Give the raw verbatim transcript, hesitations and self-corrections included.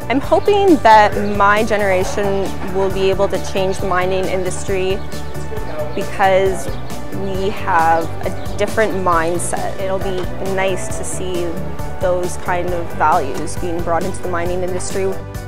I'm hoping that my generation will be able to change the mining industry because we have a different mindset. It'll be nice to see those kind of values being brought into the mining industry.